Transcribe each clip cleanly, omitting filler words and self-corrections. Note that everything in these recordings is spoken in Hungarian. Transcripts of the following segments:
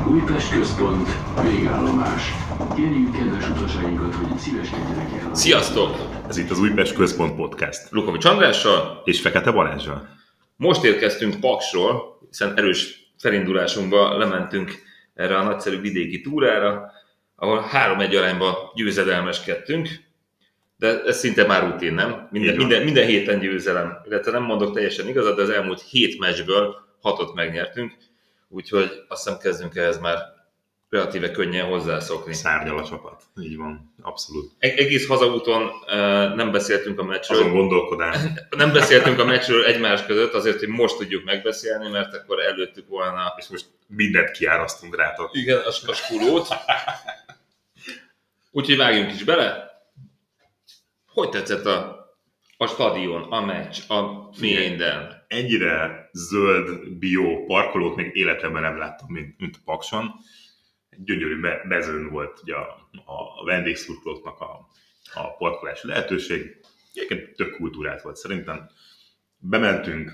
Újpest központ, végállomás. Kérjük kedves utasainkat, hogy szíveskedjenek el. Sziasztok! Ez itt az Újpest Központ Podcast. Lukovics Andrással És Fekete Balázsral. Most érkeztünk Paksról, hiszen erős felindulásunkba lementünk erre a nagyszerű vidéki túrára, ahol 3-1 arányba győzedelmeskedtünk, de ez szinte már rutin, nem? Minden héten győzelem. Illetve nem mondok teljesen igazat, de az elmúlt 7 meccsből 6-ot megnyertünk, úgyhogy azt hiszem kezdünk ehhez már relatíve könnyen hozzászokni. Szárnyal a csapat, így van, abszolút. Egész hazaúton nem beszéltünk a meccsről. Azon gondolkodás. Nem beszéltünk a meccsről egymás között, azért, hogy most tudjuk megbeszélni, mert akkor előttük volna... És most mindent kiárasztunk rátok. Igen, a skulót. Úgyhogy vágjunk is bele. Hogy tetszett a stadion, a meccs, a minden? Ennyire zöld, bio parkolót még életemben nem láttam, mint a Pakson. Egy gyönyörű mezőn volt ugye a vendégszurkolóknak a parkolási lehetőség. Egyébként tök kultúrát volt szerintem. Bementünk,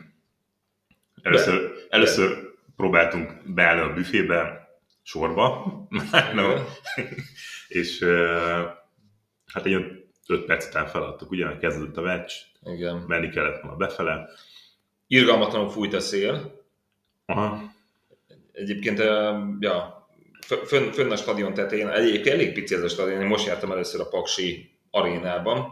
először próbáltunk beállni a büfébe, sorba, és hát egy 5 perc után feladtuk, ugye, kezdődött a meccs, Igen. menni kellett volna befele. Irgalmatlanul fújt a szél. Aha. Egyébként, fönn a stadion tetején, egyébként elég pici ez a stadion, én most jártam először a Paksi arénában.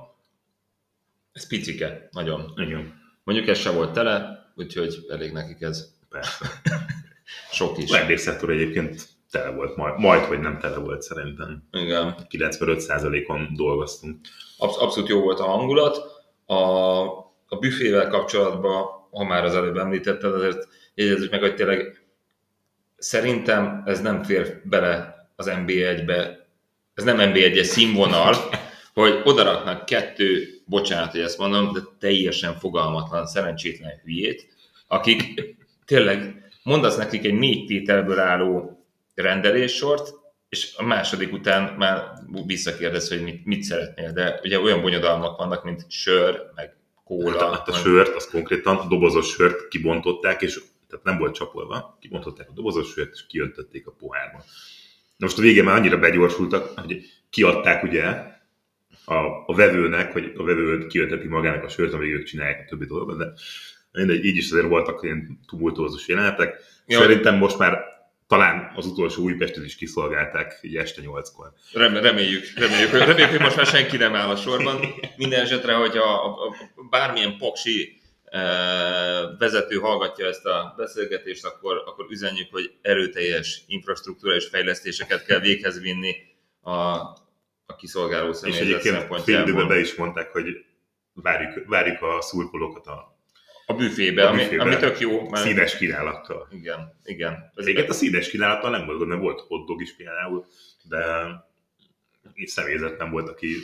Ez picike, nagyon. Igen. Mondjuk ez se volt tele, úgyhogy elég nekik ez. Persze. Sok is. A vendégszektor egyébként tele volt, majd vagy nem tele volt szerintem. Igen. 95%-on dolgoztunk. Abszolút jó volt a hangulat. A büfével kapcsolatban, ha már az előbb említetted, azért jegyezzük meg, hogy tényleg szerintem ez nem fér bele az NB1-be. Ez nem NB1-es színvonal, hogy odaraknak 2, bocsánat, hogy ezt mondom, de teljesen fogalmatlan, szerencsétlen hülyét, akik tényleg mondasz nekik egy 4 tételből álló rendeléssort, és a második után már visszakérdez, hogy mit szeretnél, de ugye olyan bonyodalmak vannak, mint sör, meg kóla. Hát a sört, az konkrétan a dobozos sört kibontották, és tehát nem volt csapolva, kibontották a dobozos sört, és kiöntötték a pohárba. Na most a végén már annyira begyorsultak, hogy kiadták ugye a vevőnek, hogy a vevő kiönteti magának a sört, amíg ők csinálják a többi dolgot, de mindegy, így is azért voltak ilyen tumultuózus jelenetek. Szerintem most már talán az utolsó Újpestet is kiszolgálták így este 8-kor. Reméljük, hogy most már senki nem áll a sorban. Minden esetre, hogyha bármilyen paksi vezető hallgatja ezt a beszélgetést, akkor üzenjük, hogy erőteljes infrastruktúrális fejlesztéseket kell véghez vinni a kiszolgáló személyzet szempontjából. És egyébként fél időben be is mondták, hogy várjuk a szurkolókat a büfébe, ami tök jó. Mert... Színes kínálattal. Igen. Egyébként a színes kínálattal nem volt, nem volt hotdog is például, de személyzet nem volt, aki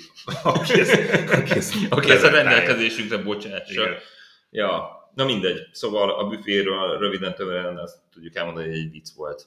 ezt a rendelkezésünkre bocsássa. Ja, na mindegy. Szóval a büféről röviden tömören azt tudjuk elmondani, hogy egy vicc volt.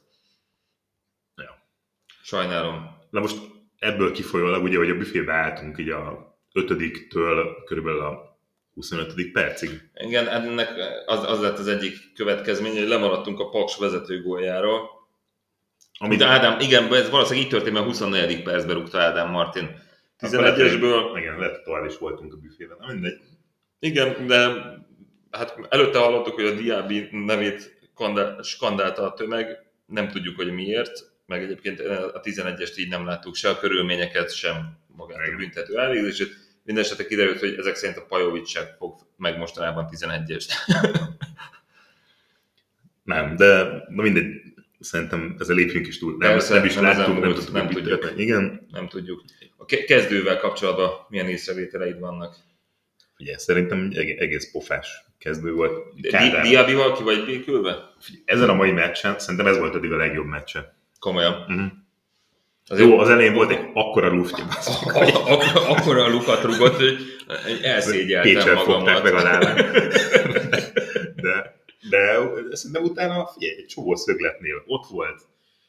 Ja. Sajnálom. Na most ebből kifolyólag ugye, hogy a büfébe álltunk így a 5-től körülbelül a 25. percig. Igen, ennek az lett az egyik következménye, hogy lemaradtunk a Paks vezetőgóljáról. Amit Ádám, igen, ez valószínűleg így történt, mert 24. percben rúgta Ádám Martin 11-esből. Igen, lehet tovább is voltunk a büfében, nem mindegy. Igen, de hát előtte hallottuk, hogy a Diaby nevét skandálta a tömeg, nem tudjuk, hogy miért, meg egyébként a 11-est így nem láttuk, se a körülményeket, sem magát a büntető elvégzését. Mindenesetre kiderült, hogy ezek szerint a Pajovic sem fog meg mostanában 11-est. Nem, de mindegy, szerintem ezzel lépjünk is túl. Nem is láttuk, nem tudjuk. Igen. Nem tudjuk. A kezdővel kapcsolatban milyen észrevételeid vannak? Ugye, szerintem egész pofás kezdő volt. Diabyval ki vagy békülve? Ezen a mai meccsen, szerintem ez volt eddig a legjobb meccse. Komolyan? Uh-huh. Jó, az elején volt egy akkora luftja. Akkora lukat rúgott, hogy elszégyeltem magamat. Meg a lábán. De szerintem utána egy csomó szögletnél ott volt.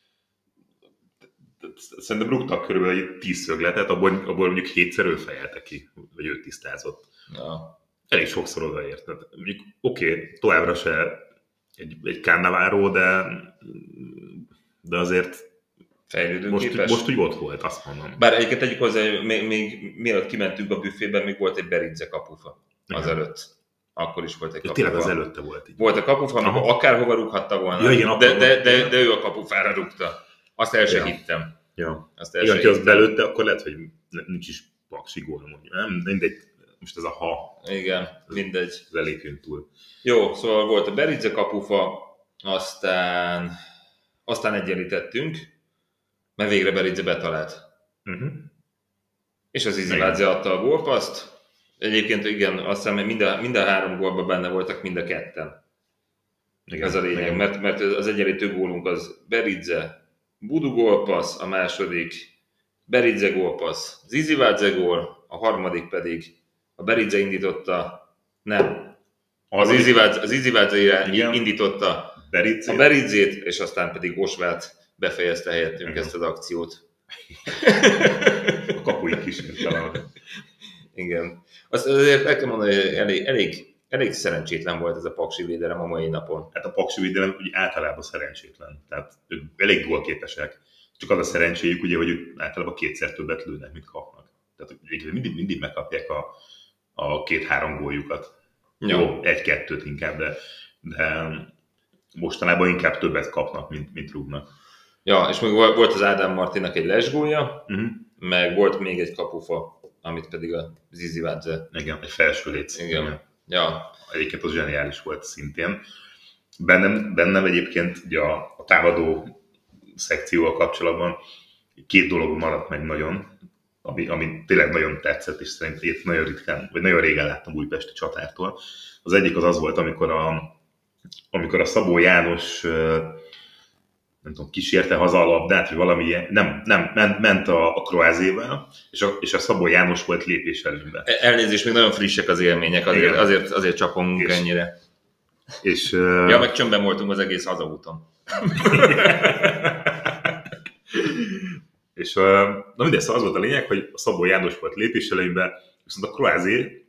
Szerintem rúgtak körülbelül 10 szögletet, abból mondjuk 7-szer fejelte ki, vagy ő tisztázott. Ja. Elég sokszor odaért. Oké, továbbra se egy Cannavaro, de de azért Fejlődőképes. most úgy ott volt, azt mondom. Bár egyébként tegyük hozzá, hogy még mielőtt kimentünk a büfében, még volt egy Beridze kapufa azelőtt. Akkor is volt egy kapufa. Tényleg az előtte volt. Így. Volt a kapufa, amikor akárhova rúghatta volna, ja, igen, de ő a kapufára rúgta. Azt el sem hittem. Ja. Azt el igen, sem ha az hittem. belőtte, akkor lehet, hogy nincs is paksi gól, mondjuk. Nem, mindegy, most ez a ha. Igen, mindegy. Lelépjünk túl. Jó, szóval volt a Beridze kapufa, aztán egyenlítettünk, mert végre Beridze betalált. Uh-huh. És az Izivádze adta a gólpaszt. Egyébként igen, azt hiszem, mind a 3 gólban benne voltak mind a ketten. Igen, ez a lényeg, mert az egyenlítő gólunk az Beridze, Budu gólpassz, a második Beridze gólpassz, az Izivádze gól, a harmadik pedig a Beridze indította, nem, az Izivádze indította a Beridzét, és aztán pedig Osváth befejezte helyettünk ezt az akciót. A kapuig kísérte. Igen. Azt azért el kell mondani, hogy elég szerencsétlen volt ez a paksi védelem a mai napon. Hát a paksi védelem ugye általában szerencsétlen. Tehát ők elég gólképesek. Csak az a szerencséjük, ugye, hogy ők általában 2-szer többet lőnek, mint kapnak. Tehát mindig megkapják a 2-3 góljukat. Ja. Jó, 1-2-t inkább, de mostanában inkább többet kapnak, mint rúgnak. Ja, és még volt az Ádám Martinak egy lesgólja, meg volt még egy kapufa, amit pedig a Izivádze. Igen, egy felső léc. Igen. Ja. Egyébként az zseniális volt szintén. Bennem egyébként ugye a támadó szekcióval kapcsolatban 2 dolog maradt meg nagyon, ami tényleg nagyon tetszett, és szerintem nagyon ritkán, vagy nagyon régen láttam újpesti csatártól. Az egyik az volt, amikor a Szabó János nem tudom, kísérte haza a labdát, vagy valami ilyen, nem, ment a Kroázével, és a Szabó János volt lépés előnyben. Elnézést, még nagyon frissek az élmények, azért csapongunk ennyire. Ja, meg csömbben voltunk az egész hazaúton. És na mindegy, szóval az volt a lényeg, hogy a Szabó János volt lépés előnyben, viszont a Kroázé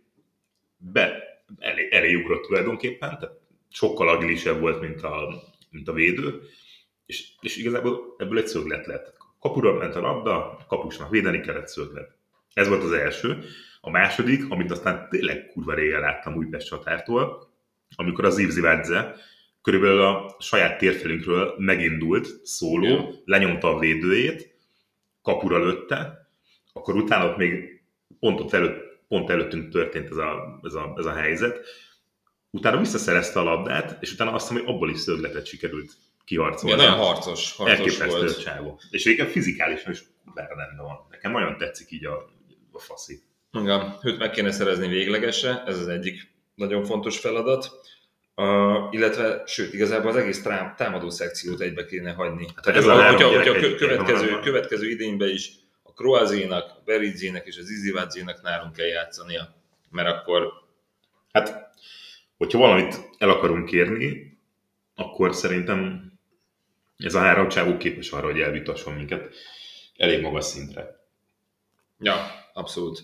elé ugrott tulajdonképpen, tehát sokkal agilisebb volt, mint a védő, és igazából ebből egy szöglet lett. Kapura ment a labda, a kapusnak védeni kellett, szöglet. Ez volt az első. A második, amit aztán tényleg kurva régen láttam Újpest csatártól, amikor az Izivádze körülbelül a saját térfelünkről megindult szóló, lenyomta a védőjét, kapura lőtte, akkor utána még pont előttünk történt ez a helyzet, utána visszaszerezte a labdát, és utána azt hiszem, hogy abból is szögletet sikerült kiharcolni. Nagyon harcos elképesztő volt. Csávó. És egyébként fizikálisan is rendben van. Nekem nagyon tetszik így a faszi. Igen, őt meg kéne szerezni véglegesre, ez az egyik nagyon fontos feladat. Illetve, sőt, igazából az egész támadó szekciót egybe kéne hagyni. Hát ez a következő idényben is a Kroázénak, a Beridzének és az Izivádzének nálunk kell játszania. Mert akkor... Hát, hogyha valamit el akarunk kérni, akkor szerintem ez a 3 csávó képes arra, hogy elvitasson minket elég magas szintre. Ja, abszolút.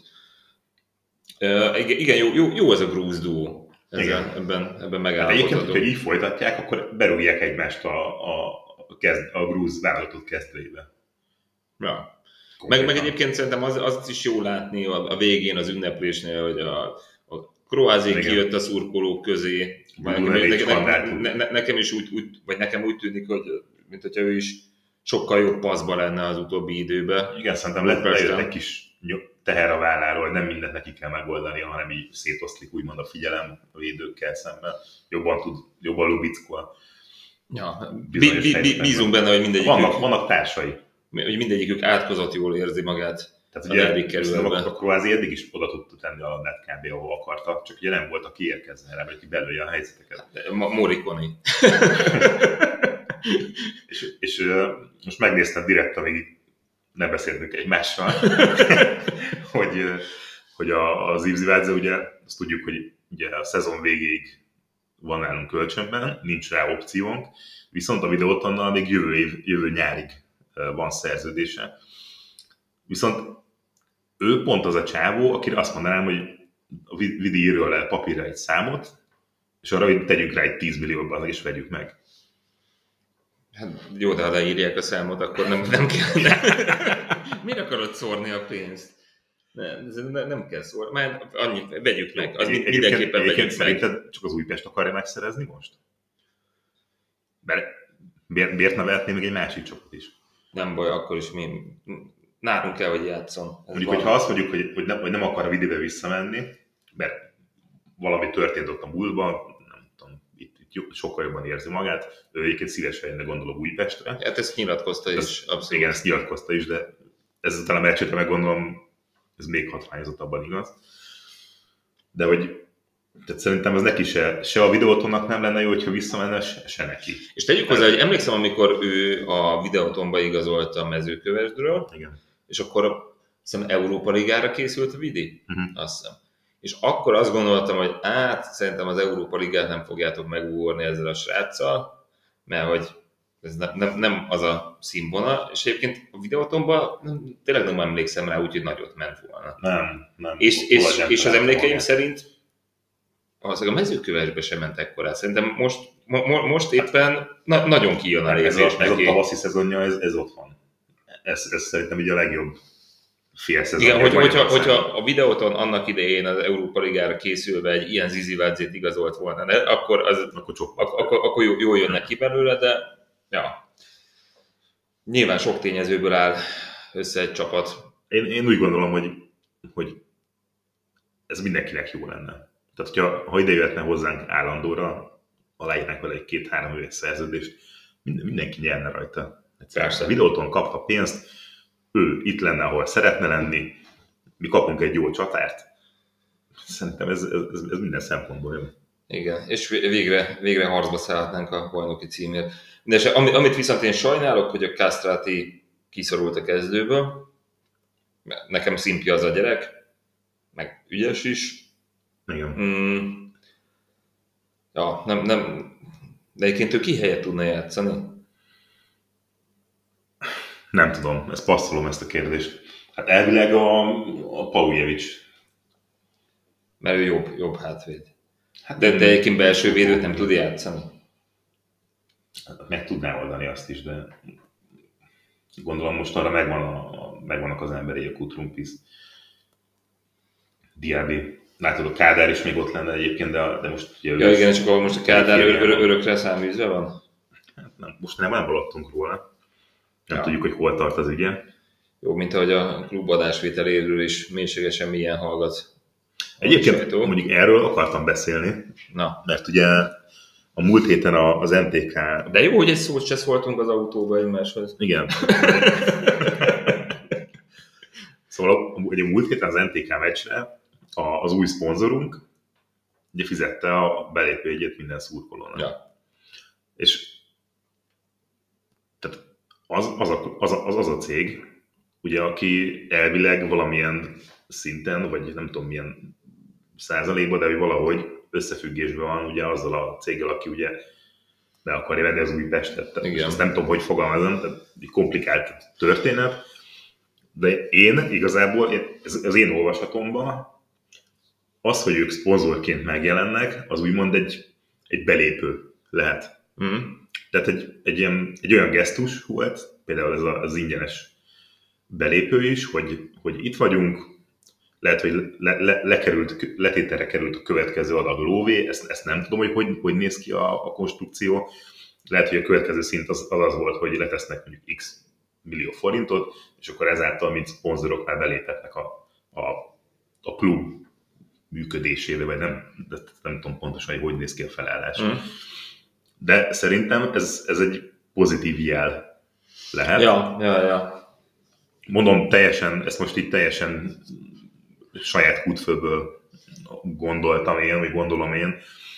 Igen, jó ez a grúz duó. Ebben megállapodhatunk. Egyébként, hogyha így folytatják, akkor berúgják egymást a grúz válogatott kezdőibe. Ja. Meg egyébként szerintem az is jó látni a végén az ünneplésnél, hogy a Kroázé kijött a szurkolók közé. Nekem is nekem úgy tűnik, hogy mint hogyha ő is sokkal jobb passzban lenne az utóbbi időben. Igen, szerintem lejött egy kis teher a válláról, nem mindent neki kell megoldani, hanem így szétoszlik úgymond a figyelem a védőkkel szemben. Jobban lubickol. Ja, bízunk benne, hogy mindegyikük... Vannak társai. Hogy mindegyikük átkozott jól érzi magát. Tehát ugye a Kroázé eddig is oda tudta tenni a labdát kb. Ahol akarta, csak ugye nem volt, aki érkezne rá, vagy aki belője a helyzeteket. Morikoni. és most megnéztem direkt, amíg nem beszéltünk egymással, hogy az Izivádze, ugye azt tudjuk, hogy ugye a szezon végéig van nálunk kölcsönben, nincs rá opciónk, viszont a Videótonnal még jövő nyárig van szerződése. Viszont ő pont az a csávó, akire azt mondanám, hogy a Vidi írjon le papírra egy számot, és arra, hogy tegyünk rá egy 10 millióban, és vegyük meg. Hát jó, de ha leírják a számot, akkor nem kell. Miért akarod szórni a pénzt? Nem kell szórni. Már annyit, vegyük meg. Az mindenképpen vegyük meg. Szerinted csak az Újpest akarja megszerezni most? Miért ne vehetné még egy másik csapat is? Nem baj, akkor is mi nálunk kell, hogy játszon. Mondjuk, hogyha azt mondjuk, hogy nem akar a Vidibe visszamenni, mert valami történt ott a múltban, nem tudom, itt sokkal jobban érzi magát, ő egyébként szívesen jönne, gondolom, Újpestre. Hát ezt nyilatkozta is, abszolút. Igen, ezt nyilatkozta is, de ezután a meccsétre meg gondolom, ez még hatványozottabban igaz. De hogy tehát szerintem ez neki se a Videótonnak nem lenne jó, hogyha visszamenne, se neki. És tegyük hozzá, hogy emlékszem, amikor ő a Videótonba igazolta a Mezőkövesdről, igen. És akkor hiszem Európa Ligára készült a Vidi, azt hiszem. És akkor azt gondoltam, hogy szerintem az Európa Ligát nem fogjátok megugorni ezzel a sráccal, mert hogy ez nem az a színvonal, és egyébként a Videótonban tényleg nem emlékszem rá, úgyhogy nagyot ment volna. Nem. És az emlékeim szerint a Mezőkövesdbe sem ment ekkorát. Szerintem most éppen nagyon kijön a részés neki. Ez a tavaszi szezonja, ez ott van. Ez szerintem így a legjobb fél szezon. Igen, hogyha a Videóton annak idején az Európa Ligára készülve egy ilyen Zizivadzét igazolt volna, de akkor jól jön neki belőle, de ja. Nyilván sok tényezőből áll össze egy csapat. Én úgy gondolom, hogy ez mindenkinek jó lenne. Tehát, ha ide jöhetne hozzánk állandóra, aláírnánk vele egy 2-3 éves szerződést, mindenki nyerne rajta. A Videóton kapha pénzt, ő itt lenne, ahol szeretne lenni, mi kapunk egy jó csatárt. Szerintem ez minden szempontból jön. Igen, és végre harcba szállhatnánk a bajnoki címért. De amit viszont én sajnálok, hogy a Castrati kiszorult a kezdőből, nekem szimpja az a gyerek, meg ügyes is. Igen. Ja, nem, de egyébként ő ki helyet tudna játszani? Nem tudom, ezt passzolom ezt a kérdést. Hát elvileg a Paujevic. Mert ő jobb hátvéd. Hát de egyébként belső védőt nem tud játszani. Meg tudná oldani azt is, de gondolom most arra megvannak az emberi, a Kutrumpis, Diaby. Látod, a Kádár is még ott lenne egyébként, de most... Ja igen, csak ahol most a Kádár örökre száműzve van? Hát nem, most nem hallottunk róla. Nem tudjuk, hogy hol tart az ügye. Jó, mint ahogy a klub adásvételéről is mélységesen milyen hallgat. Egyébként mondjuk erről akartam beszélni, mert ugye a múlt héten az MTK... De jó, hogy egy szót se szóltunk az autóba egymáshoz. Igen. Szóval ugye a múlt héten az MTK meccsre az új szponzorunk ugye fizette a belépőjegyet minden szurkolónak. Ja. És tehát az a cég, ugye, aki elvileg valamilyen szinten, vagy nem tudom milyen százalékban, de valahogy összefüggésben van ugye azzal a céggel, aki ugye be akarja venni az Újpestet. Azt nem tudom, hogy fogalmazom, tehát egy komplikált történet, de én igazából, ez az én olvasatomban, az, hogy ők szponzorként megjelennek, az úgymond egy belépő lehet. Tehát egy olyan gesztus volt, például ez az ingyenes belépő is, hogy itt vagyunk, lehet, hogy letételre került a következő adag lóvé, ezt nem tudom, hogy néz ki a konstrukció. Lehet, hogy a következő szint az volt, hogy letesznek mondjuk x millió forintot, és akkor ezáltal, mint szponzorok már beléphetnek a klub működésébe, vagy nem tudom pontosan, hogy néz ki a felállás. De szerintem ez egy pozitív jel lehet. Ja. Mondom, ezt most itt teljesen saját kútfőből gondoltam én, vagy gondolom én.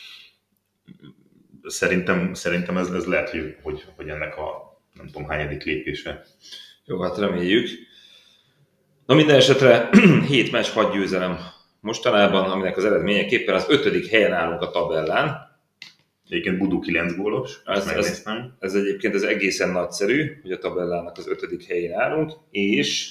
Szerintem ez lehet, hogy ennek a nem tudom hányadik lépése. Jó, hát reméljük. Na minden esetre 7 meccs 6 győzelem mostanában, aminek az eredményeképpen az 5. helyen állunk a tabellán. Egyébként Budu 9 gólos, ez egyébként ez egészen nagyszerű, hogy a tabellának az 5. helyén állunk, és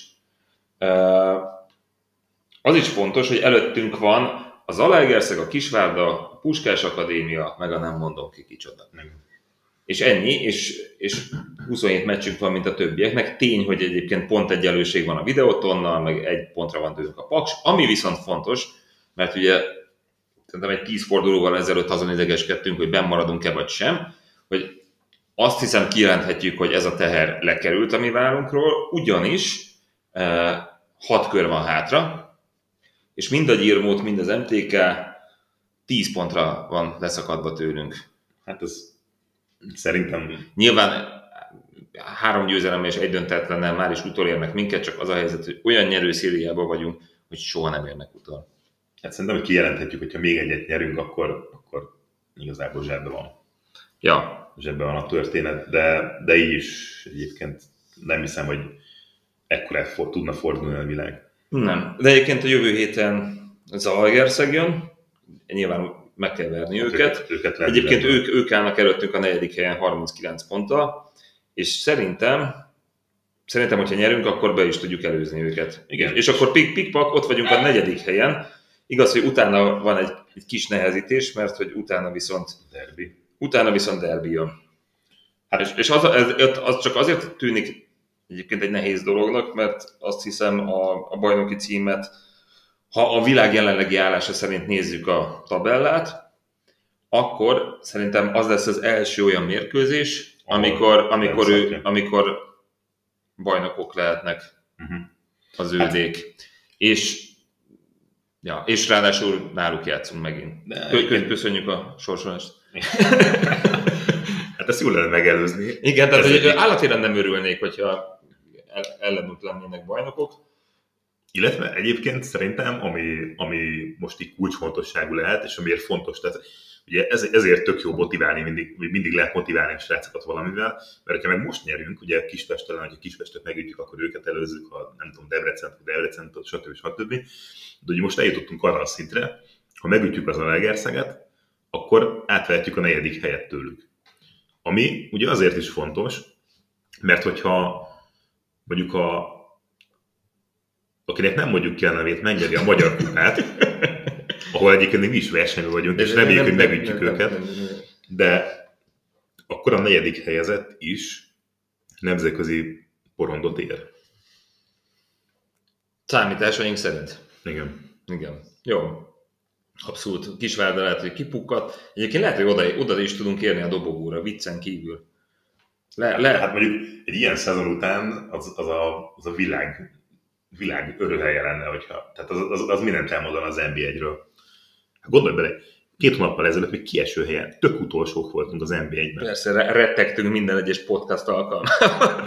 az is fontos, hogy előttünk van a Zalaegerszeg, a Kisvárda, a Puskás Akadémia, meg a nem mondom ki kicsoda. És ennyi, és 27 meccsünk van, mint a többieknek. Tény, hogy egyébként pont egyenlőség van a Videótonnal, meg 1 pontra van tőlünk a Paks. Ami viszont fontos, mert ugye szerintem egy 10 fordulóval ezelőtt azon idegeskedtünk, hogy benn maradunk-e vagy sem, hogy azt hiszem kijelenthetjük, hogy ez a teher lekerült a mi vállunkról, ugyanis 6 kör van hátra, és mind a Gyirmót, mind az MTK 10 pontra van leszakadva tőlünk. Hát ez szerintem... Nyilván 3 győzelemmel és 1 döntetlennel már is utolérnek minket, csak az a helyzet, hogy olyan nyerőszériában vagyunk, hogy soha nem érnek utol. Hát szerintem, hogy kijelenthetjük, hogyha még egyet nyerünk, akkor igazából zsebben van. Ja. Zsebben van a történet, de így is egyébként nem hiszem, hogy ekkorát tudna fordulni a világ. Nem. De egyébként a jövő héten Zalaegerszeg jön, nyilván meg kell verni őket. Egyébként ők állnak előttünk a 4. helyen 39 ponttal, és szerintem, hogyha nyerünk, akkor be is tudjuk előzni őket. Igen. És akkor pikpak, ott vagyunk a 4. helyen. Igaz, hogy utána van egy kis nehezítés, mert hogy utána viszont derbi jön. Hát, és az csak azért tűnik egyébként egy nehéz dolognak, mert azt hiszem a bajnoki címet, ha a világ jelenlegi állása szerint nézzük a tabellát, akkor szerintem az lesz az első olyan mérkőzés, amikor bajnokok lehetnek az ődék. És ráadásul náluk játszunk megint. Köszönjük a sorsolást. Hát ezt jól lenne megelőzni. Igen, tehát hogy állatéren nem örülnék, hogyha ellenünk lennének bajnokok. Illetve egyébként szerintem, ami most így kulcsfontosságú lehet, és amiért fontos, tehát ugye ezért tök jó motiválni, mindig lehet motiválni a srácokat valamivel, mert ha meg most nyerünk, ugye Kispestelen, hogyha Kispestet megütjük, akkor őket előzzük, ha nem tudom, Debrecen, stb. De ugye most eljutottunk arra a szintre, ha megütjük az Zalaegerszeget, akkor átvehetjük a 4. helyet tőlük. Ami ugye azért is fontos, mert hogyha mondjuk akinek nem mondjuk ki a nevét, megnyeri a Magyar Kupát, ahol egyébként mi is versenyben vagyunk, és reméljük, hogy megütjük őket, de akkor a 4. helyezett is nemzetközi porondot ér. Számításaink szerint. Igen. Jó. Abszolút. Kisvárda lehet, hogy kipukkat. Egyébként lehet, hogy oda is tudunk érni a dobogóra, viccen kívül. Hát mondjuk egy ilyen szezon után az a világ örülhelye lenne, hogyha... Tehát az mindent elmondan az NB1-ről. Hát gondolj bele, 2 hónappal ezelőtt még kieső helyen, tök utolsók voltunk az NB1-ben. Persze, rettegtünk minden egyes podcast alkalmával.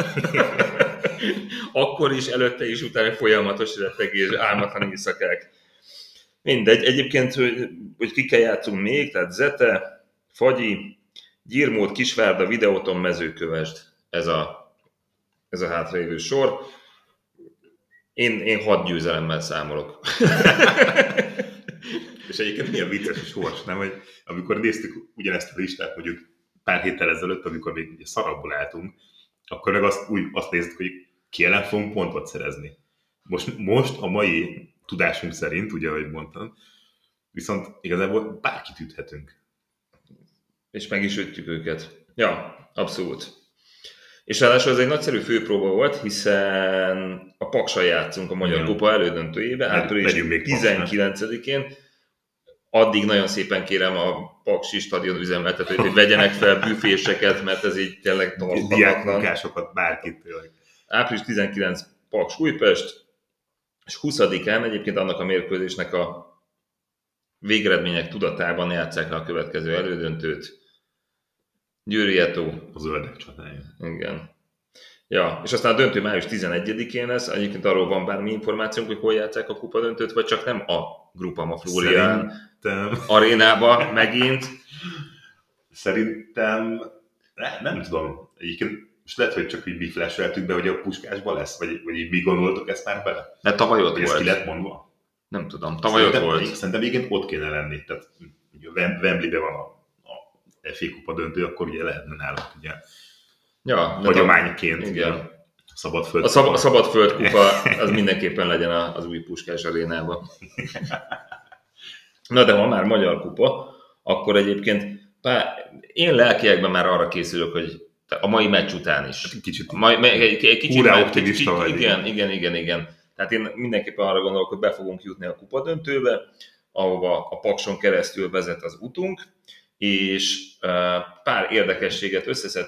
Akkor is, előtte is, utána folyamatos rettegés, álmatlan éjszakák. Mindegy, egyébként, hogy kikkel játszunk még, tehát Zete, Fagyi, Gyirmót, Kisvárda, Videóton, Mezőkövesd. Ez a hátralévő sor. Én 6 győzelemmel számolok. És egyébként milyen vicces sors, nem? Hogy amikor néztük ugyanezt a listát, mondjuk pár héttel ezelőtt, amikor még ugye szarabból álltunk, akkor meg azt néztük, hogy ki ellen fogunk pontot szerezni. Most a mai tudásunk szerint, ugye, ahogy mondtam, viszont igazából bárkit üthetünk. És meg is ütjük őket. Ja, abszolút. És ráadásul ez egy nagyszerű főpróba volt, hiszen a Paksal játszunk a Magyar Kupa elődöntőjébe, április 19-én. Addig nagyon szépen kérem a Paksi stadion üzemeltetőt, hogy vegyenek fel büféseket, mert ez így tényleg tarthatatlan. Diákmunkásokat, bárkit tényleg. Április 19 Paks Újpest, és 20-án egyébként annak a mérkőzésnek a végeredmények tudatában játsszák le a következő elődöntőt. Győri Eto. A zöldek csatája. Igen. Ja, és aztán a döntő május 11-én lesz. Egyébként arról van bármi információnk, hogy hol játsszák a kupa döntőt, vagy csak nem a Grupama Florian arénába megint. Szerintem nem tudom. Egyébként most lehet, hogy csak így mi flasheltük be, hogy a Puskásban lesz, vagy így mi gondoltok ezt már bele? De tavaly ott volt. Ez ki lett mondva? Nem tudom, tavaly ott volt. Szerintem egyébként ott kéne lenni. Tehát Wembleyben van a FA Kupa döntő, akkor ugye lehetne náluk ugye hagyományként. Igen. Szabadföld. A Szabadföld kupa az mindenképpen legyen az új Puskás arénában. Na de ha már magyar kupa, akkor egyébként Én lelkiekben már arra készülök, hogy a mai meccs után is. Kicsit egy kicsit úrá optimista vagy. Igen. Tehát én mindenképpen arra gondolok, hogy be fogunk jutni a kupadöntőbe, ahova a Pakson keresztül vezet az utunk, és pár érdekességet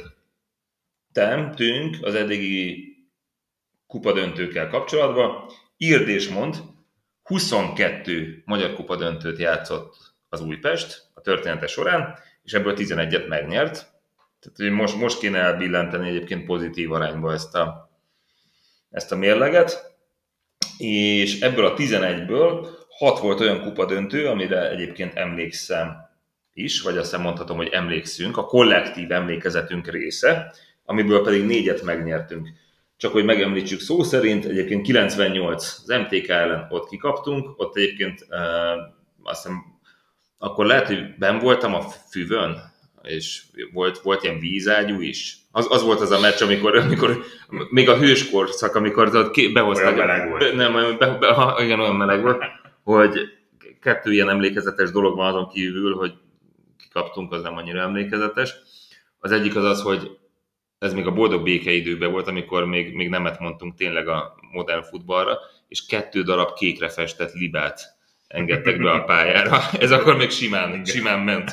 összeszedtünk az eddigi kupadöntőkkel kapcsolatban. Írd és mond, 22 magyar kupadöntőt játszott az Újpest a története során, és ebből 11-et megnyert. Tehát most kéne elbillenteni egyébként pozitív arányba ezt a mérleget, és ebből a 11-ből 6 volt olyan kupadöntő, amire egyébként emlékszem is, vagy azt mondhatom, hogy emlékszünk, a kollektív emlékezetünk része, amiből pedig 4-et megnyertünk. Csak hogy megemlítsük szó szerint, egyébként 98 az MTK ellen ott kikaptunk, ott egyébként azt hiszem, akkor lehet, hogy benn voltam a füvön, és volt ilyen vízágyú is. Az volt az a meccs, amikor még a hőskorszak, amikor behozták. Olyan meleg volt. Igen, olyan meleg volt, hogy 2 ilyen emlékezetes dolog van azon kívül, hogy kikaptunk, az nem annyira emlékezetes. Az egyik az, hogy ez még a boldog békeidőben volt, amikor még nemet mondtunk tényleg a modern futballra, és 2 darab kékre festett libát engedtek be a pályára. Ez akkor még simán ment.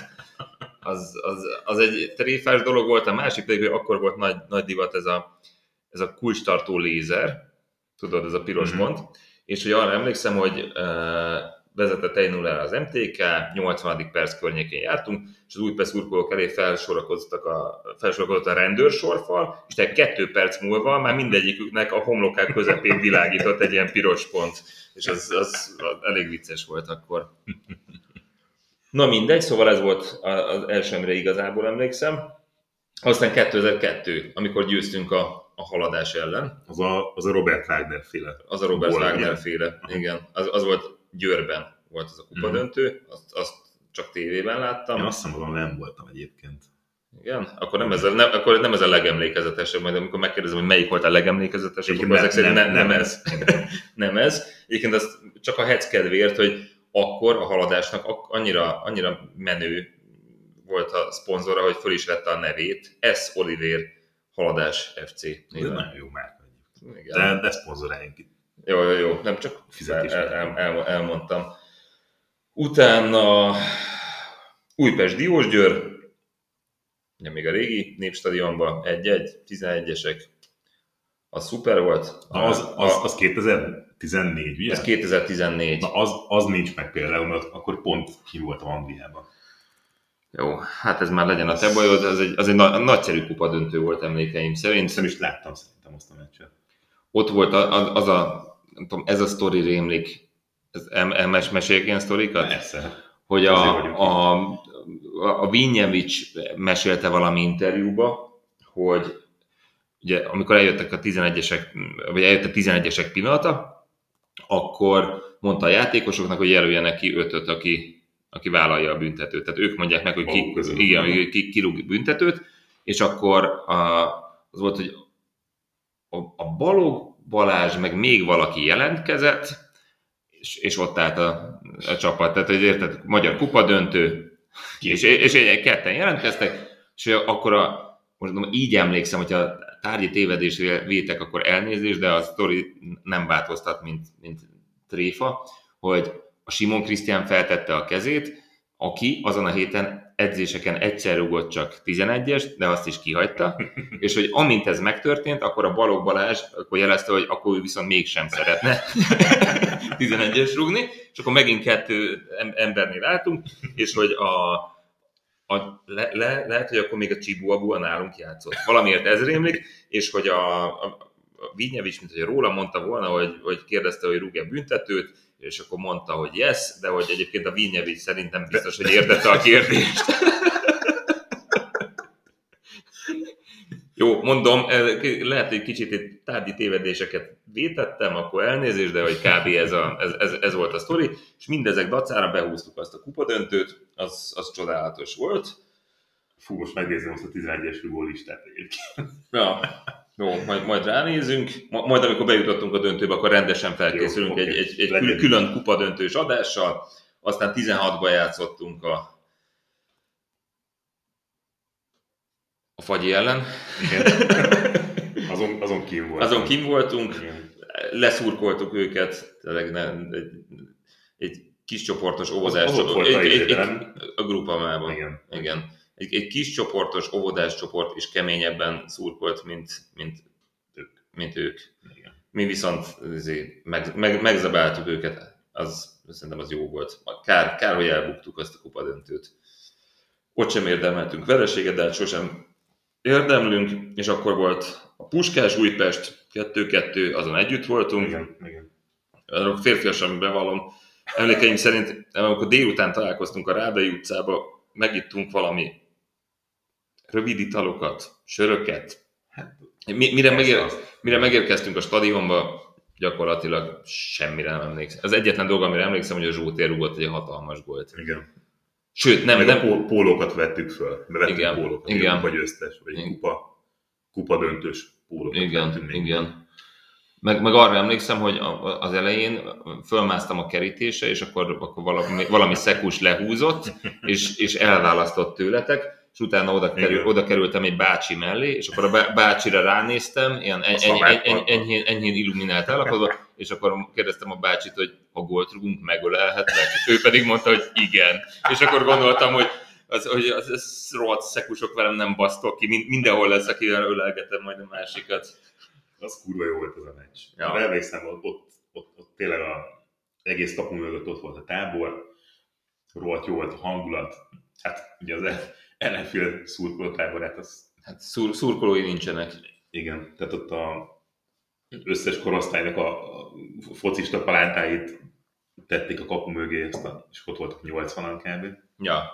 Az egy tréfás dolog volt, a másik pedig, hogy akkor volt nagy divat ez a kulcstartó lézer, tudod, ez a piros pont, és hogy arra emlékszem, hogy vezetett 1-0-ra az MTK, 80. perc környékén jártunk, és az Újpest szurkolók elé felsorakozott a rendőrsorfal, és tehát 2 perc múlva már mindegyiküknek a homlokák közepén világított egy ilyen piros pont, és az elég vicces volt akkor. Na mindegy, szóval ez volt az első, amire igazából emlékszem. Aztán 2002, amikor győztünk a haladás ellen. Az a Robert Wagner féle. Az a Robert Wagner féle, igen. Az volt Győrben, volt az a kupadöntő, azt csak tévében láttam. Én azt hiszem, nem voltam egyébként. Igen? Akkor nem ez a legemlékezetesebb, majd amikor megkérdezem, hogy melyik volt a legemlékezetesebb, akkor ezek szerint nem ez. Nem ez. Egyébként azt csak a hec kedvéért, hogy akkor a haladásnak annyira menő volt a szponzora, hogy föl is vette a nevét, S. Oliver Haladás FC. Ez nagyon jó márka. De szponzoráljunk itt. Jó, nem csak elmondtam. Utána Újpest Diósgyőr, ugye még a régi Népstadionban 1-1, 11-esek, az szuper volt. Az 2014, ugye? Ez 2014. Na az nincs meg például, mert akkor pont ki voltam Angliában. Jó, hát ez már legyen a te bajod, az egy nagyszerű kupadöntő volt emlékeim szerint. Nem is láttam szerintem azt a meccset. Ott volt nem tudom, ez a sztori rémlik, meséljek ilyen sztorikat? Persze. Hogy a Vinjevics mesélte valami interjúba, hogy ugye amikor eljöttek a 11-esek, vagy eljött a 11-esek pillanata, akkor mondta a játékosoknak, hogy jelöljenek ki 5-öt, aki vállalja a büntetőt. Tehát ők mondják meg, hogy ki rúg büntetőt, és akkor az volt, hogy a Balogh Balázs, meg még valaki jelentkezett, és ott állt a csapat. Tehát, hogy érted, magyar kupadöntő, és ketten jelentkeztek, és akkor most mondom, így emlékszem, hogyha tárgyi tévedést vétek, akkor elnézést, de a sztori nem változtat, mint tréfa, hogy a Simon Krisztián feltette a kezét, aki azon a héten edzéseken egyszer rúgott csak 11-es, de azt is kihagyta, és hogy amint ez megtörtént, akkor a Balogh Balázs akkor jelezte, hogy akkor ő viszont mégsem szeretne 11-es rúgni, és akkor megint 2 embernél álltunk, és hogy lehet, hogy akkor még a Csibuabua nálunk játszott. Valamiért ez rémlik, és hogy a Vinjevics, mint hogy róla mondta volna, hogy kérdezte, hogy rúg-e büntetőt, és akkor mondta, hogy yes, de hogy egyébként a Vinjevics szerintem biztos, hogy értette a kérdést. Jó, mondom, lehet, hogy kicsit egy tárgyi tévedéseket vétettem, akkor elnézést, de hogy kb. Ez volt a sztori, és mindezek dacára behúztuk azt a kupadöntőt, az csodálatos volt. Fú, most megnézem azt a 11-es gólistát egyébként. Ja, jó, majd ránézünk, majd amikor bejutottunk a döntőbe, akkor rendesen felkészülünk egy külön kupadöntős adással, aztán 16-ban játszottunk a Fagyi ellen. Igen. Azon kim voltunk. Azon kim voltunk, Igen. leszurkoltuk őket, egy kis csoportos óvodás Az ott volt a grupamában. Igen. Egy kis csoportos óvodás csoport is keményebben szurkolt, mint ők. Igen. Mi viszont megzabáltuk őket, szerintem az jó volt. Kár, hogy elbuktuk azt a kupadöntőt. Ott sem érdemeltünk vereséget, de hát sosem érdemlünk, és akkor volt a Puskás Újpest 2-2, azon együtt voltunk. Igen. Arról férfiasan bevallom. Emlékeim szerint, amikor délután találkoztunk a Rádai utcába, megittunk valami rövid italokat, söröket. Mire megérkeztünk a stadionba, gyakorlatilag semmire nem emlékszem. Az egyetlen dolog, amire emlékszem, hogy a Zsótér rúgott egy hatalmas gólt. Igen. Sőt, nem. Pólókat vettük föl. Bevettük pólókat. Igen. Kupa győztes, vagy kupa döntős pólókat. Igen. Meg arra emlékszem, hogy az elején fölmásztam a kerítésre, és akkor valami szekus lehúzott, és elválasztott tőletek, és utána oda kerültem egy bácsi mellé, és akkor a bácsira ránéztem, ilyen enyhén illuminált állapotban, és akkor kérdeztem a bácsit, hogy ha gólt rúgunk, megölelhetlek? Ő pedig mondta, hogy igen. És akkor gondoltam, hogy az rohadt szekusok velem nem basztok ki, mindenhol lesz, akivel ölelgetem majd a másikat. Az kurva jó volt az a meccs. Ja. Emlékszem, ott tényleg az egész kapu mögött ott volt a tábor, rohadt jó volt a hangulat. Hát ugye az ellenfél szurkoló táborát, az... Hát szurkolói nincsenek. Igen, tehát ott az összes korosztálynak a focista palántáit tették a kapu mögé, és ott voltak 80-an kb. Ja.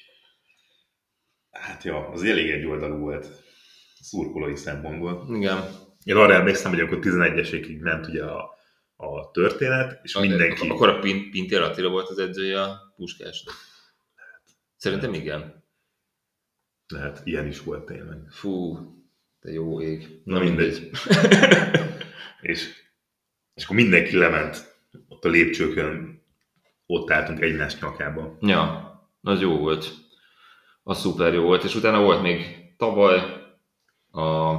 Hát ja, az elég egyoldalú volt szurkolói szempontból. Igen. Én arra emlékszem, hogy akkor 11-esekig ment ugye a történet, és mindenki... Akkor a Pintér Attila volt az edzője a Puskásnak. Szerintem igen. Lehet, ilyen is volt tényleg. Fú, de jó ég. Na mindegy. és akkor mindenki lement ott a lépcsőkön, ott álltunk egymás nyakába. Ja, az jó volt. Az szuper jó volt, és utána volt még tavaly a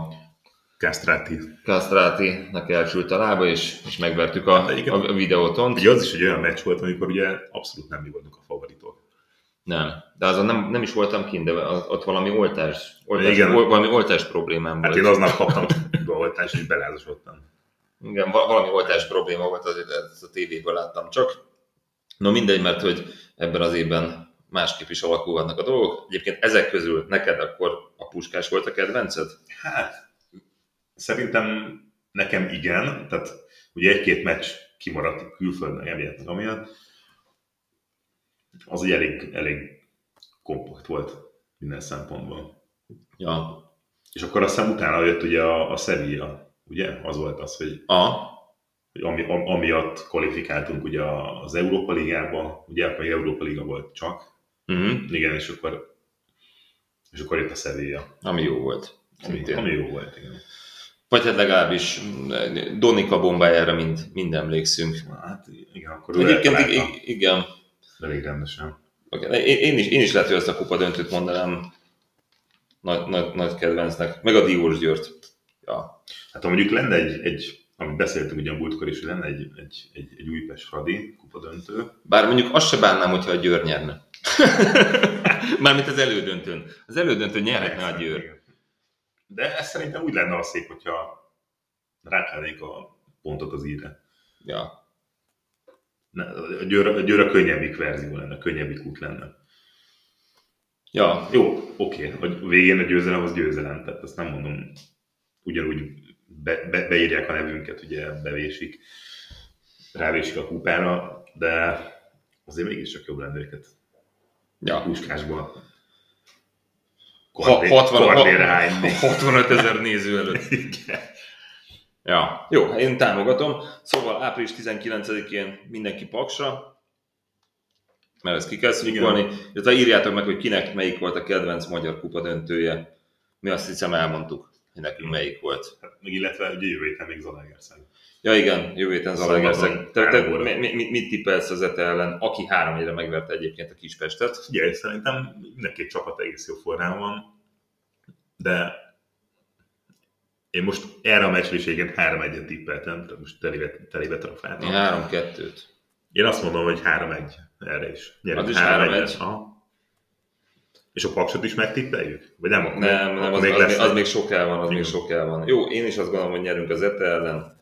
Kastrátinak elsült a lába, és megvertük a videóton. Ugye az is egy olyan meccs volt, amikor ugye abszolút nem mi voltunk a favoritok. Nem, de azon nem is voltam kint, de ott valami oltás problémám volt. Hát én aznap kaptam oltást, és belázasodtam. Igen, valami oltás probléma volt, azért ezt a tévéből láttam csak. No mindegy, mert hogy ebben az évben másképp is alakulhatnak a dolgok. Egyébként ezek közül neked akkor a Puskás volt a kedvenced? Hát, szerintem nekem igen, tehát ugye egy-két meccs kimaradt külföldön, emiatt, amiatt. Az ugye elég kompakt volt minden szempontból. Ja. És akkor aztán utána jött ugye a Sevilla, ugye? Az volt az, hogy amiatt kvalifikáltunk ugye az Európa Ligába, ugye? Meg Európa Liga volt csak. Igen, és akkor jött a Sevilla. Ami jó volt. Ami jó volt, igen. Vagy hát legalábbis Donika bombájára mind emlékszünk. Hát igen, akkor egyébként igen. Elég rendesen. Én is lehet, hogy ezt a kupa döntőt mondanám nagy kedvencnek. Meg a Diós Győrt. Ja. Hát ha mondjuk lenne amit beszéltünk ugye a múltkor is, hogy lenne egy Újpest-Fradi kupa döntő. Bár mondjuk azt se bánnám, hogyha a Győr nyerne. Mármint az elődöntőn. Az elődöntőn nyerhetne a Győr. De ez szerintem úgy lenne a szép, hogyha rátennénk a pontot az íre. Ja. A Győr a könnyebbik verzió lenne, a könnyebbik út lenne. Ja. Jó, oké. A végén a győzelem az győzelem, tehát azt nem mondom, ugyanúgy beírják a nevünket, ugye rávésik a kupára, de azért mégiscsak jobb lenne őket. Ja. Puskásban. 65 000 néző előtt. Igen. Ja, jó, én támogatom. Szóval április 19-én mindenki Paksra, mert ezt ki kell szurkolni. Illetve írjátok meg, hogy kinek melyik volt a kedvenc magyar kupa döntője. Mi azt hiszem elmondtuk, hogy nekünk melyik volt. Hát, meg illetve ugye jövő héten még Zalaegerszeg. Ja igen, jövő héten Zalaegerszeg. Mit tippelsz az ETE ellen, aki 3-1-re megverte egyébként a Kispestet? Ugye, szerintem mindenképp csapat egész jó formában van. de én most erre a meccsre is egyébként 3-1-et tippeltem, tehát most telébe trafáltam. Én 3-2-t. Én azt mondom, hogy 3-1 erre is. Nyerünk, az is 3-1? És a Paksot is megtippeljük? Vagy nem? Nem, az még sok el van, még sok el van. Jó, én is azt gondolom, hogy nyerünk az Ete ellen.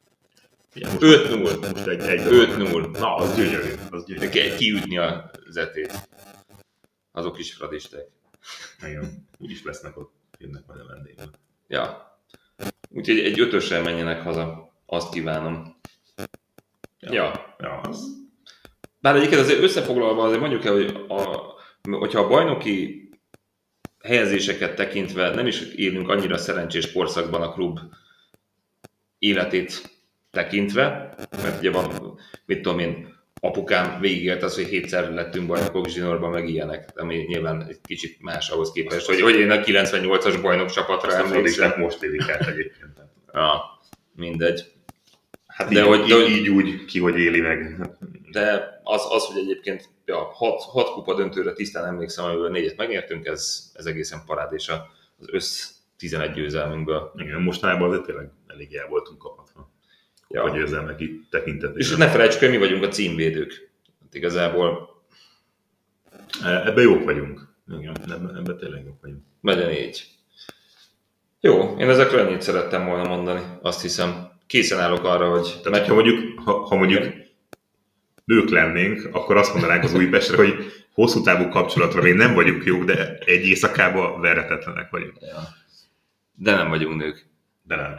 5-0. 5-0. Na, az gyönyörű. Kell kiütni az Etét. Azok is fradisták. Igen, úgyis lesznek ott, jönnek majd a vendégek. Ja. Úgyhogy egy 5-össel menjenek haza. Azt kívánom. Ja. Bár egyébként azért összefoglalva azért mondjuk el, hogy hogyha a bajnoki helyezéseket tekintve nem is élünk annyira szerencsés korszakban a klub életét tekintve, mert ugye van, mit tudom én, apukám végigélt az, hogy 7-szer lettünk bajnokok zsinórban, meg ilyenek, ami nyilván egy kicsit más ahhoz képest, hogy én a 98-as bajnok csapatra emlékszem. Most élik át egyébként. Ja, mindegy. Hát így úgy ki, hogy éli meg. De az hogy egyébként 6 kupa döntőre tisztán emlékszem, amiből 4-et megnyertünk, ez egészen parádés az össz 11 győzelmünkből. Igen, mostanában azért tényleg elég el voltunk kapatva. Ja. A győzelmek tekintetében. És ne felejtsük, hogy mi vagyunk a címvédők. Hát igazából... Ebben jók vagyunk. Igen, ebben tényleg jók vagyunk. Legyen így. Jó, én ezekről ennyit szerettem volna mondani. Azt hiszem, készen állok arra, hogy... Tehát, ha mondjuk nők lennénk, akkor azt mondanánk az Újpestre, hogy hosszú távú kapcsolatra még nem vagyunk jók, de egy éjszakában verhetetlenek vagyunk. Ja. De nem vagyunk nők. De nem.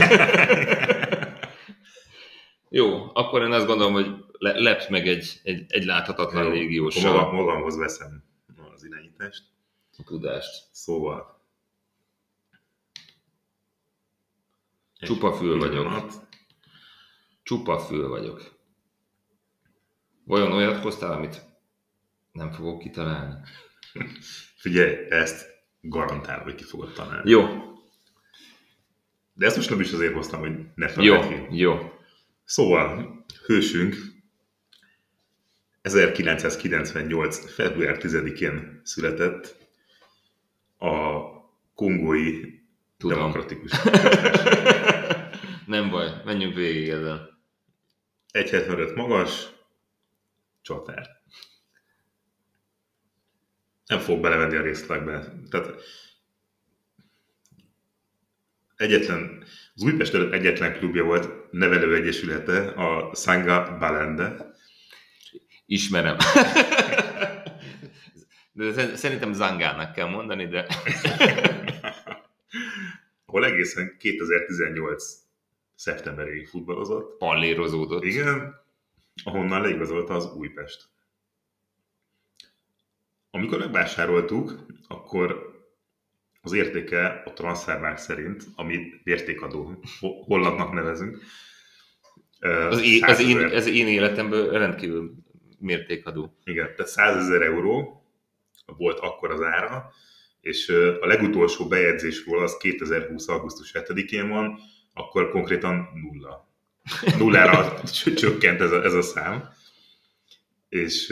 Jó, akkor én azt gondolom, hogy lepsz meg egy láthatatlan légióssal. Magamhoz veszem az irányítást. A tudást. Szóval... Csupa fül vagyok. Csupa fül vagyok. Vajon olyat hoztál, amit nem fogok kitalálni? Figyelj, ezt garantálom, hogy ki fogod találni. Jó. De ezt most nem is azért hoztam, hogy ne felejtjük. Jó. Szóval, hősünk 1998. február 10-én született a kongói demokratikus. Nem baj, menjünk végig ezzel. 1,75 magas, csatár. Nem fog belevenni a részletekbe. Tehát az Újpest előtt egyetlen klubja volt, nevelőegyesülete, a Sanga Balende. Ismerem. De szerintem Zangának kell mondani, de... Ahol egészen 2018 szeptemberig futballozott. Pallérozódott. Igen, ahonnan leigazolta az Újpest. Amikor megvásároltuk, akkor az értéke a Transfermarkt szerint, amit értékadó hollandnak nevezünk. Ez én életemből rendkívül mértékadó. Igen, tehát 100 000 euró volt akkor az ára, és a legutolsó bejegyzésről az 2020. augusztus 7-én van, akkor konkrétan nullára csökkent ez a szám. És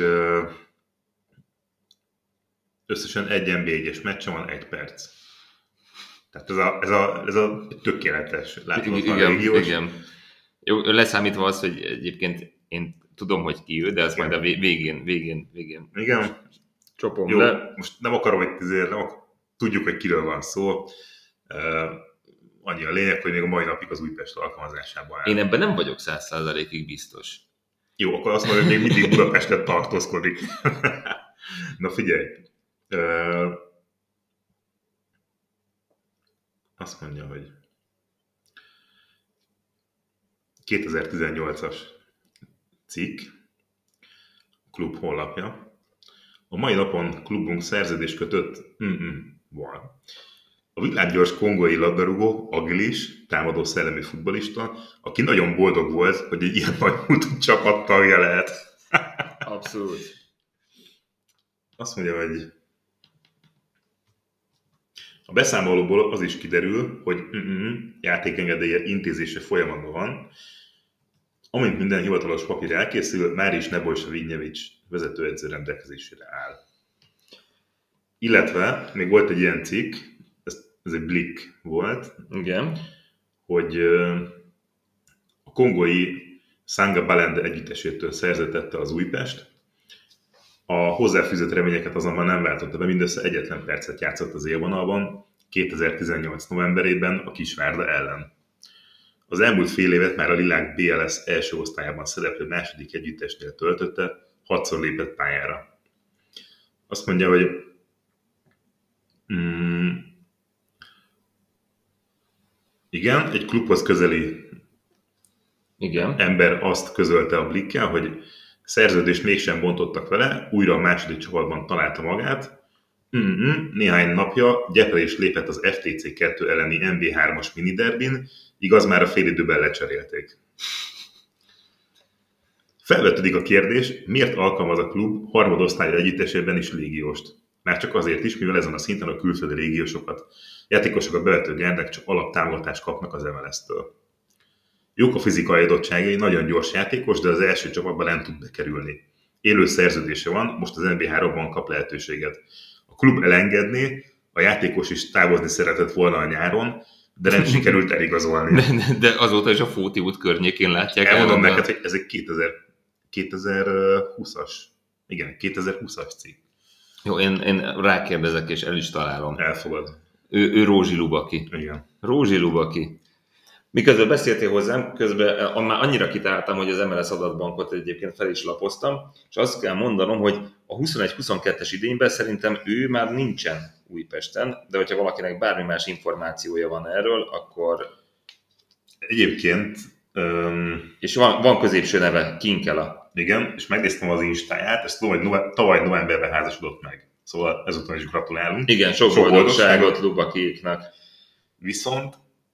összesen egy NB1-es meccsen van 1 perc. Tehát ez a tökéletes láthatatlan régiós. Igen. Jó, leszámítva az, hogy egyébként én tudom, hogy ki ő, de ez majd a végén. Igen. Csopom jó, le. Most nem akarom, hogy tudjuk, hogy kiről van szó. Annyi a lényeg, hogy még a mai napig az Újpest alkalmazásában áll. Én ebben nem vagyok 100%-ig biztos. Jó, akkor azt mondom, hogy még mindig Budapesten tartózkodik. Na figyelj. Azt mondja, hogy 2018-as cikk, klub honlapja. A mai napon klubunk szerződés kötött van. A világgyors kongói labdarúgó, agilis, támadó szellemi futballista, aki nagyon boldog volt, hogy egy ilyen nagy múltú csapat tagja lehet. Abszolút. Azt mondja, hogy a beszámolóból az is kiderül, hogy játékengedélye intézése folyamatban van. Amint minden hivatalos papír elkészül, már is Nebojsa Vignyevics vezetőedző rendelkezésére áll. Illetve még volt egy ilyen cikk, ezt ez egy blik volt, Igen. hogy a kongói Sanga Balende együttesétől szerzetette az Újpest. A hozzáfűzött reményeket azonban nem váltotta be, mindössze egyetlen percet játszott az élvonalban, 2018 novemberében a Kisvárda ellen. Az elmúlt fél évet már a Lilák BLS első osztályában szereplő második együttesnél töltötte, 6-szor lépett pályára. Azt mondja, hogy igen, egy klubhoz közeli ember azt közölte a Blikkel, hogy szerződést mégsem bontottak vele, újra a második csapatban találta magát. Néhány napja gyepre is lépett az FTC 2 elleni MB3-as miniderbin, igaz, már a félidőben lecserélték. Felvetődik a kérdés, miért alkalmaz a klub harmadosztály együttesében is légióst? Már csak azért is, mivel ezen a szinten a külföldi játékosokat bevető gárdák csak alaptámogatást kapnak az MLS-től. Jók a fizikai adottságai, nagyon gyors játékos, de az első csapatban nem tud bekerülni. Élő szerződése van, most az NB3-ban kap lehetőséget. A klub elengedné, a játékos is távozni szeretett volna a nyáron, de nem sikerült eligazolni. De azóta is a Fóti út környékén látják. Elmondom neked, hogy ez egy 2020-as, igen, 2020-as cikk. Jó, én rákérdezek, és el is találom. Elfogad. Ő Rózsi Lubaki. Igen. Rózsi Lubaki. Miközben beszéltél hozzám, közben már annyira kitáltam, hogy az MLS adatbankot egyébként fel is lapoztam, és azt kell mondanom, hogy a 21-22-es idényben szerintem ő már nincsen Újpesten, de hogyha valakinek bármi más információja van erről, akkor... Egyébként... És van középső neve, Kinkela. Igen, és megnéztem az Instáját, ezt tavaly novemberben házasodott meg. Szóval ezúttal is gratulálunk. Igen, sok boldogságot Lubakiéknak. Viszont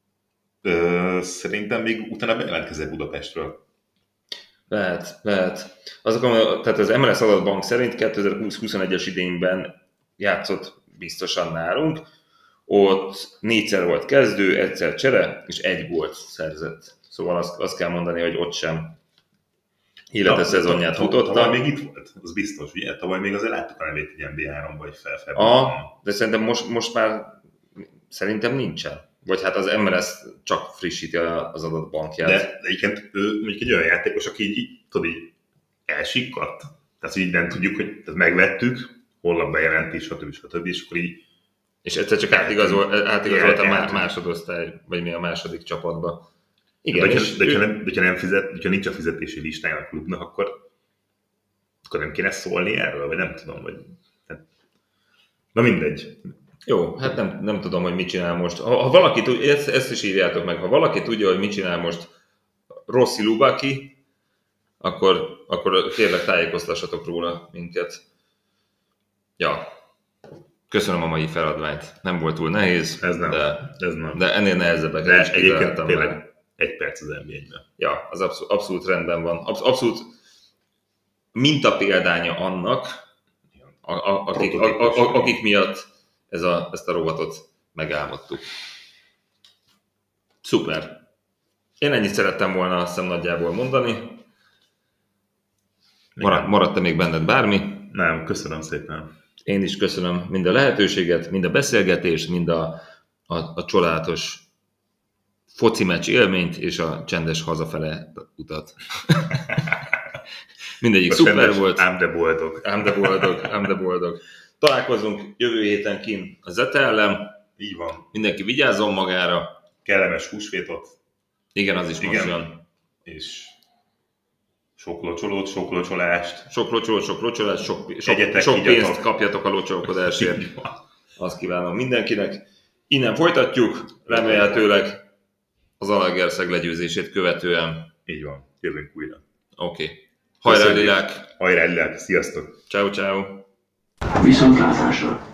szerintem még utána bejelentkezett Budapestről. Lehet. Tehát az MLS adatbank szerint 2020-21-es idényben játszott biztosan nálunk. Ott 4-szer volt kezdő, egyszer csere, és 1 gólt szerzett. Szóval azt kell mondani, hogy ott sem élete szezonját futotta. Tavaly még itt volt, az biztos, ugye? Tavaly még azért láttuk a nevét egy NB3-ba, vagy felfelé. De szerintem most már szerintem nincsen. Vagy hát az MLS csak frissíti az adatbankját. De egyébként ő mondjuk egy olyan játékos, aki így elsikkadt. Tehát így nem tudjuk, hogy megvettük, holnap bejelentés, stb. És akkor így... És egyszer csak átigazolt a másodosztály, vagy mi a második csapatba. Igen, de ha nincs a fizetési listája a klubnak, akkor nem kéne szólni erről, vagy nem tudom, vagy... Na mindegy. Jó, hát nem tudom, hogy mit csinál most. Ha valaki tudja, ezt is írjátok meg, ha valaki tudja, hogy mit csinál most Rossi Lubaki, akkor kérlek tájékoztassatok róla minket. Ja, köszönöm a mai feladványt. Nem volt túl nehéz, ez nem. De ennél nehezebbeket is kitaláltam. Tényleg 1 perc az NBA-ben. Ja, az abszolút rendben van. Abszolút mintapéldánya annak, akik miatt ezt a rovatot megálmodtuk. Szuper. Én ennyit szerettem volna azt hiszem nagyjából mondani. Maradt-e még benned bármi? Nem, köszönöm szépen. Én is köszönöm mind a lehetőséget, mind a beszélgetést, mind a csodálatos foci meccs élményt és a csendes hazafele utat. Mindegyik a szuper volt. Ám de boldog. Találkozunk jövő héten kint a Zete ellen. Így van. Mindenki vigyázzon magára. Kellemes húsvétot. Igen, az is most jön. És sok locsolót, sok locsolást. Sok locsolást, sok pénzt kapjatok a locsolkodásért. Azt kívánom mindenkinek. Innen folytatjuk, remélhetőleg az Zalaegerszeg legyőzését követően. Így van, jövünk újra. Oké. Hajrá Lilák! Hajrá Lilák, sziasztok! Ciao. Viszontlátásra!